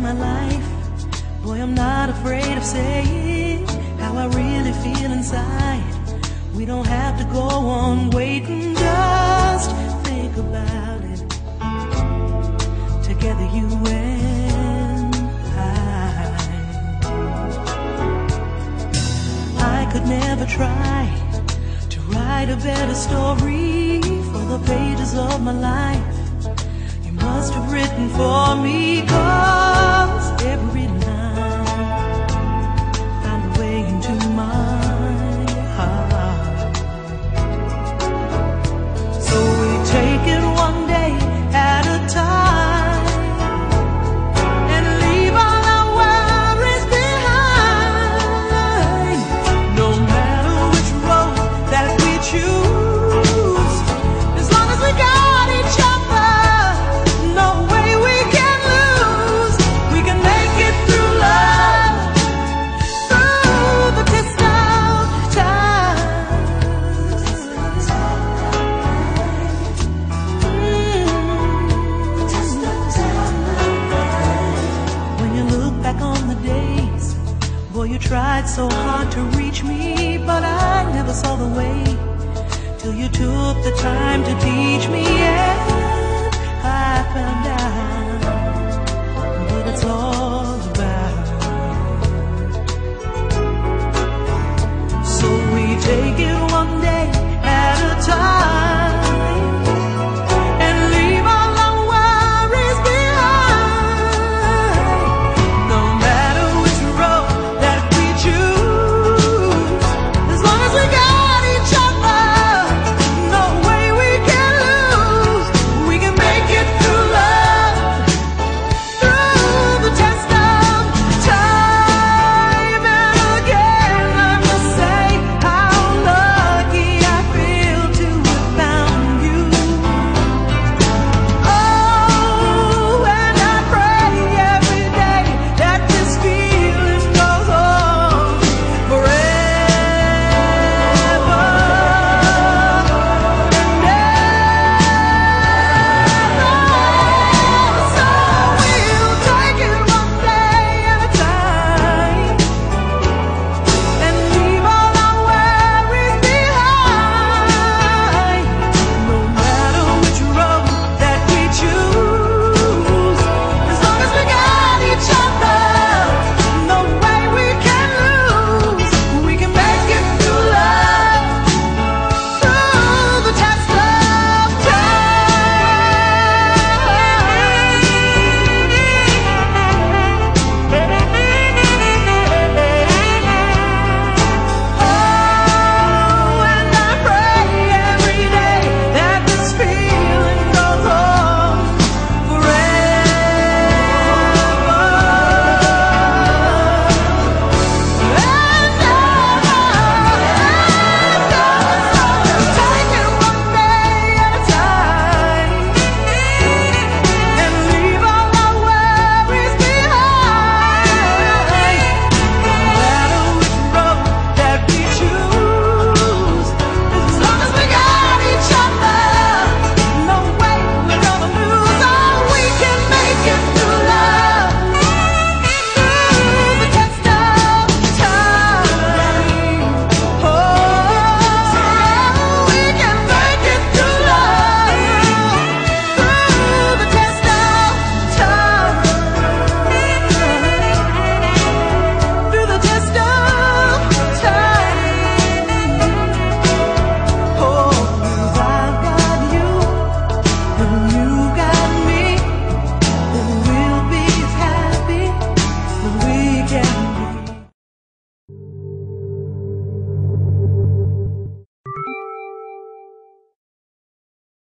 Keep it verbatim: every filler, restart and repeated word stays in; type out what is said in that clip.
in my life. Boy, I'm not afraid of saying how I really feel inside. We don't have to go on waiting, just think about it. Together you and I. I could never try to write a better story for the pages of my life. You must have written for me, 'cause every line found a way into my heart. So we take it one day at a time and leave all our worries behind. No matter which road that we choose, as long as we got each other, no way we can lose. We can make it through love, through the test of time. When you look back on the days, boy, you tried so hard to reach me, but I never saw the way till you took the time to teach me, and I found out